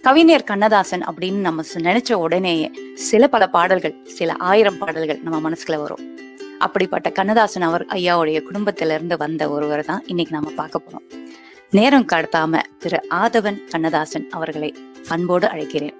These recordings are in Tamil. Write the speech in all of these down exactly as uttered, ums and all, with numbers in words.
கவிஞர் கண்ணதாசன் அப்படின்னு நம்ம சு- நினைச்ச உடனேயே சில பல பாடல்கள், சில ஆயிரம் பாடல்கள் நம்ம மனசுக்குள்ள வரும். அப்படிப்பட்ட கண்ணதாசன் அவர் ஐயாவுடைய குடும்பத்திலிருந்து வந்த ஒருவர் தான் இன்னைக்கு நம்ம பார்க்க போறோம். நேரம் கடத்தாம திரு ஆதவன் கண்ணதாசன் அவர்களை அன்போடு அழைக்கிறேன்.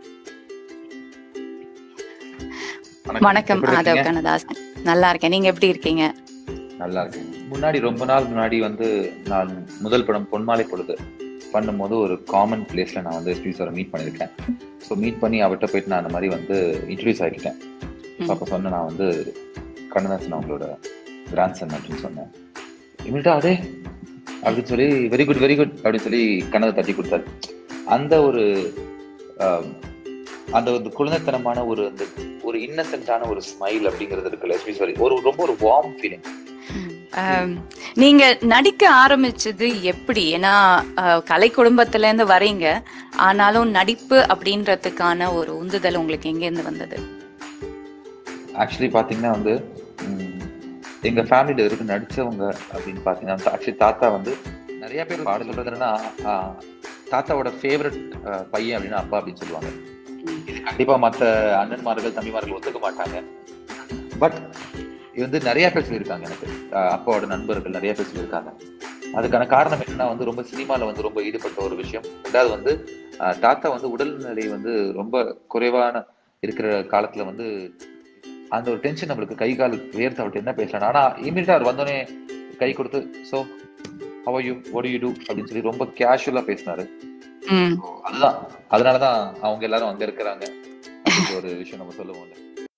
வணக்கம் எப்படி ஆதவ் இருக்கீங்க? கண்ணதாசன். நல்லா இருக்கேன், நீங்க எப்படி இருக்கீங்க? நல்லா இருக்கேன். முன்னாடி ரொம்ப நாள் முன்னாடி வந்து நான் முதல் படம் பொன்மாலை பொழுது பண்ணும்போது ஒரு காமன் பிளேஸ்ல நான் வந்து எஸ்பி சாரை மீட் பண்ணியிருக்கேன். ஸோ மீட் பண்ணி அவர்கிட்ட போயிட்டு நான் அந்த மாதிரி வந்து இன்ட்ரடியூஸ் ஆகிட்டேன். ஸோ அப்போ சொன்னேன், நான் வந்து கண்ணதாசன் அவங்களோட கிராண்ட்சன் அப்படின்னு சொன்னேன். இமீடியட்டா அதே அப்படின்னு சொல்லி வெரி குட் வெரி குட் அப்படின்னு சொல்லி கண்ணதை தட்டி கொடுத்தாரு. அந்த ஒரு ஆஹ், அந்த ஒரு குழந்தைத்தனமான ஒரு அந்த ஒரு இன்னசென்ட்டான ஒரு ஸ்மைல் அப்படிங்கிறது இருக்குல்ல எஸ்பி சாரி, ஒரு ரொம்ப ஒரு வார்ம் ஃபீலிங். ஆம், நீங்க நடிக்க ஆரம்பிச்சது எப்படி? ஏன்னா அஹ், கலை குடும்பத்துல இருந்து வரீங்க, ஆனாலும் நடிப்பு அப்படின்றதுக்கான ஒரு உந்துதல் உங்களுக்கு எங்க இருந்து வந்தது? ஆக்சுவலி பாத்தீங்கன்னா வந்து உம், எங்க ஃபேமிலியில இருக்கு நடிச்சவங்க அப்படின்னு பாத்தீங்கன்னா ஆக்சுவலி தாத்தா வந்து நிறைய பேர் பாட சொல்றது என்னன்னா ஆஹ், தாத்தாவோட ஃபேவரட் பையன் அப்படின்னா அப்பா அப்படின்னு சொல்லுவாங்க. இது கண்டிப்பா மற்ற அண்ணன்மார்கள் தம்பிமார்கள் ஒத்துக்க மாட்டாங்க. பட் இது வந்து நிறைய பேர் சொல்லியிருக்காங்க எனக்கு. அஹ் அப்பாவோட நண்பர்கள் நிறைய பேர் சொல்லியிருக்காங்க. அதுக்கான காரணம் என்னன்னா வந்து ரொம்ப சினிமால வந்து ரொம்ப ஈடுபட்ட ஒரு விஷயம். ரெண்டாவது வந்து அஹ் தாத்தா வந்து உடல்நிலை வந்து ரொம்ப குறைவான இருக்கிற காலத்துல வந்து அந்த ஒரு டென்ஷன் நம்மளுக்கு கை கால் வேர்த்து அவர்கிட்ட என்ன பேசலாம். ஆனா இமீடியட்டா அவர் வந்தோடனே கை கொடுத்து so how are you what do you do அப்படின்னு சொல்லி ரொம்ப கேஷுவலா பேசினாரு. ம் அதுதான் அதனாலதான் அவங்க எல்லாரும் அங்க இருக்கிறாங்க அப்படின்ற ஒரு விஷயம் நம்ம சொல்லுவோம்.